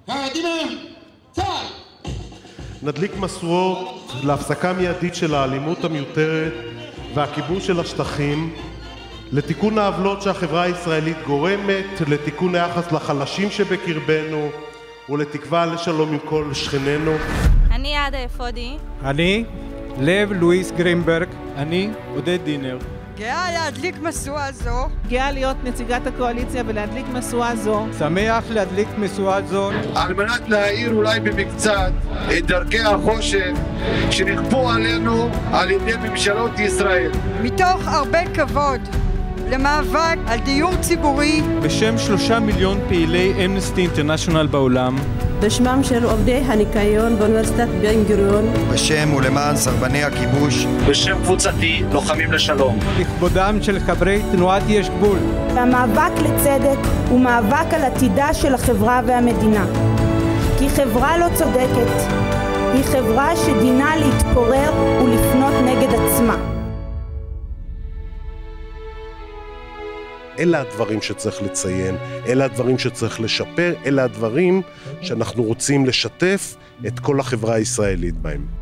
קדימה, צה"ל! נדליק משואות להפסקה מיידית של האלימות המיותרת והכיבוש של השטחים, לתיקון העוולות שהחברה הישראלית גורמת, לתיקון היחס לחלשים שבקרבנו ולתקווה לשלום עם כל שכנינו. אני עדה אפודי. אני לב לואיס גרינברג. אני עודד דינר. גאה להדליק משואה זו. גאה להיות נציגת הקואליציה ולהדליק משואה זו. שמח להדליק משואה זו על מנת להאיר אולי במקצת את דרכי החושך שנכפו עלינו על ידי ממשלות ישראל. מתוך הרבה כבוד למאבק על דיור ציבורי. בשם 3 מיליון פעילי אמנסטי אינטרנשיונל בעולם. בשמם של עובדי הניקיון באוניברסיטת בן גוריון. בשם ולמען סרבני הכיבוש. בשם קבוצתי לוחמים לשלום. לכבודם של חברי תנועת יש גבול. המאבק לצדק הוא מאבק על עתידה של החברה והמדינה. כי חברה לא צודקת היא חברה שדינה להתפורר ולפנות נגד עצמה. אלה הדברים שצריך לציין, אלה הדברים שצריך לשפר, אלה הדברים שאנחנו רוצים לשתף את כל החברה הישראלית בהם.